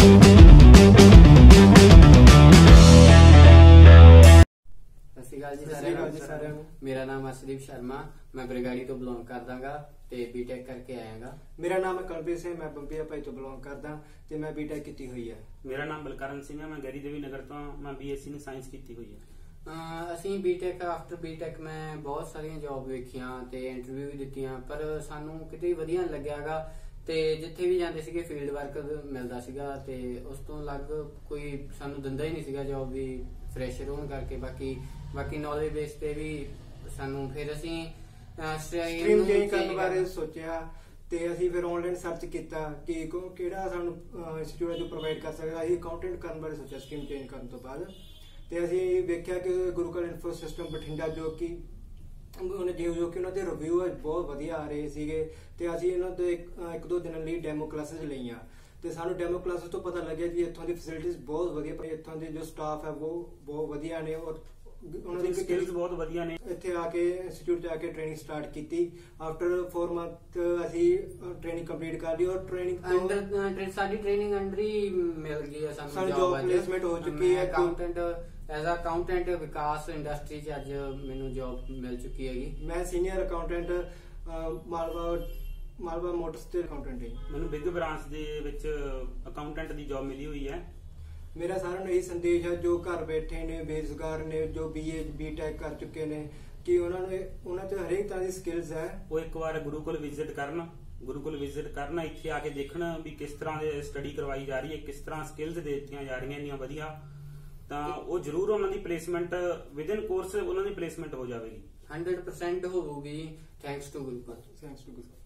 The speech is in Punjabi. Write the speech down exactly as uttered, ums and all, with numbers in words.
मेरा नाम अर्शदीप शर्मा, मैं बरगाड़ी तो बिलोंग करदागा ते बीटेक करके आयागा। मेरा नाम अकाउंटिंग से मैं बंबिया भाई तो बिलोंग करदा ते मैं बीटेक कीती हुई है। मेरा नाम बलकरण सिंह है, मैं गैरी देवी नगर तो मैं बीएससी ने साइंस कीती हुई है। ਅਸੀਂ ਬੀਟੈਕ ਆਫਟਰ ਬੀਟੈਕ ਮੈਂ ਬਹੁਤ ਸਾਰੀਆਂ ਜੌਬ ਵੇਖੀਆਂ ਤੇ ਇੰਟਰਵਿਊ ਵੀ ਦਿੱਤੀਆਂ, ਪਰ ਸਾਨੂੰ ਕਿਤੇ ਵਧੀਆ ਨਹੀਂ ਲੱਗਿਆਗਾ ਤੇ ਜਿੱਥੇ ਵੀ ਜਾਂਦੇ ਸੀਗੇ ਫੀਲਡ ਵਰਕ ਮਿਲਦਾ ਸੀਗਾ ਤੇ ਉਸ ਤੋਂ ਅਲੱਗ ਕੋਈ ਸਾਨੂੰ ਦਿੰਦਾ ਹੀ ਨਹੀਂ ਸੀਗਾ ਜੌਬ ਵੀ ਫਰੈਸ਼ਰ ਹੋਣ ਕਰਕੇ। ਬਾਕੀ ਬਾਕੀ ਨੌਲੇਜ ਬੇਸ ਤੇ ਵੀ ਸਾਨੂੰ ਫਿਰ ਅਸੀਂ ਸਟ੍ਰੀਮ ਚੇਂਜ ਕਰਨ ਬਾਰੇ ਸੋਚਿਆ ਤੇ ਅਸੀਂ ਫਿਰ ਆਨਲਾਈਨ ਸਰਚ ਕੀਤਾ ਕਿ ਕਿਹੜਾ ਸਾਨੂੰ ਇੰਸਟੀਚਿਊਟ ਜੋ ਪ੍ਰੋਵਾਈਡ ਕਰ ਸਕਦਾ। ਅਸੀਂ ਅਕਾਊਂਟੈਂਟ ਕਰਨ ਬਾਰੇ ਸੋਚਿਆ ਸਟ੍ਰੀਮ ਚੇਂਜ ਕਰਨ ਤੋਂ ਬਾਅਦ ਤੇ ਅਸੀਂ ਵੇਖਿਆ ਕਿ ਗੁਰੂਕਲ ਇਨਫੋ ਸਿਸਟਮ ਬਠਿੰਡਾ ਜੋ ਕਿ ਉਹਨੇ ਜੋ ਕਿ ਉਹਨਾਂ ਦੇ ਰਿਵਿਊ ਬਹੁਤ ਵਧੀਆ ਆ ਰਹੇ ਸੀਗੇ ਤੇ ਅਸੀਂ ਇਹਨਾਂ ਦੇ ਇੱਕ ਦੋ ਦਿਨਾਂ ਲਈ ਡੈਮੋ ਕਲਾਸਿਸ ਲਈਆਂ ਤੇ ਸਾਨੂੰ ਡੈਮੋ ਕਲਾਸਿਸ ਤੋਂ ਪਤਾ ਲੱਗਿਆ ਕਿ ਇੱਥੋਂ ਦੀ ਫੈਸਿਲਿਟੀਜ਼ ਬਹੁਤ ਵਧੀਆ, ਪਰ ਇੱਥੋਂ ਦੇ ਜੋ ਸਟਾਫ ਹੈ ਉਹ ਬਹੁਤ ਵਧੀਆ ਨੇ ਔਰ ਉਹਨਾਂ ਦੀ ਸਕਿੱਲਸ ਬਹੁਤ ਵਧੀਆ ਨੇ। ਇੱਥੇ ਆ ਕੇ ਇੰਸਟੀਚਿਊਟ ਚ ਆ ਕੇ ਟ੍ਰੇਨਿੰਗ ਸਟਾਰਟ ਕੀਤੀ। ਆਫਟਰ ਫੋਰ ਮੰਥ ਅਸੀਂ ਟ੍ਰੇਨਿੰਗ ਕੰਪਲੀਟ ਕਰ ਲਈ ਔਰ ਟ੍ਰੇਨਿੰਗ ਅੰਡਰ ਸਾਡੀ ਟ੍ਰੇਨਿੰਗ ਅੰਡਰ ਹੀ ਮਿਲ ਗਈ ਹੈ ਸਾਨੂੰ ਜੌਬ ਪਲੇਸਮੈਂਟ ਹੋ ਚੁੱਕੀ ਹੈ। Accountant as a accountant Vikas industry ਚ ਅੱਜ ਮੈਨੂੰ ਜੌਬ ਮਿਲ ਚੁੱਕੀ ਹੈਗੀ। ਮੈਂ senior accountant Malwa Malwa motors ਤੇ ਅਕਾਊਂਟੈਂਟ ਹਾਂ। ਮੈਨੂੰ ਬਿਗ ਬ੍ਰਾਂਚ ਦੇ ਵਿੱਚ ਅਕਾਊਂਟੈਂਟ ਦੀ ਜੌਬ ਮਿਲੀ ਹੋਈ ਹੈ। ਮੇਰਾ ਸਾਰਿਆਂ ਨੂੰ ਇਹ ਸੰਦੇਸ਼ ਹੈ ਜੋ ਘਰ ਬੈਠੇ ਨੇ, ਬੇਰੁਜ਼ਗਾਰ ਨੇ, ਜੋ ਬੀਏ ਬੀਟੈਕ ਕਰ ਚੁੱਕੇ ਨੇ ਕਿ ਉਹਨਾਂ ਨੂੰ ਉਹਨਾਂ ਤੇ ਹਰੇਕ ਤਰ੍ਹਾਂ ਦੀ ਸਕਿੱਲਸ ਹੈ, ਉਹ ਇੱਕ ਵਾਰ ਗੁਰੂਕੁਲ ਵਿਜ਼ਿਟ ਕਰਨ ਗੁਰੂਕੁਲ ਵਿਜ਼ਿਟ ਕਰਨਾ, ਇੱਥੇ ਆ ਕੇ ਦੇਖਣਾ ਵੀ ਕਿਸ ਤਰ੍ਹਾਂ ਦੇ ਸਟੱਡੀ ਕਰਵਾਈ ਜਾ ਰਹੀ ਹੈ, ਕਿਸ ਤਰ੍ਹਾਂ ਸਕਿੱਲਸ ਦੇ ਦਿੱਤੀਆਂ ਜਾ ਰਹੀਆਂ ਇੰਨੀਆਂ ਵਧੀਆ, ਤਾਂ ਉਹ ਜ਼ਰੂਰ ਉਹਨਾਂ ਦੀ ਪਲੇਸਮੈਂਟ ਵਿਦਿਨ ਕੋਰਸ ਉਹਨਾਂ ਦੀ ਪਲੇਸਮੈਂਟ ਹੋ ਜਾਵੇਗੀ। ਹੰਡਰਡ ਪਰਸੈਂਟ ਹੋਊਗੀ। Thanks to Gurukul. Thanks to Gurukul.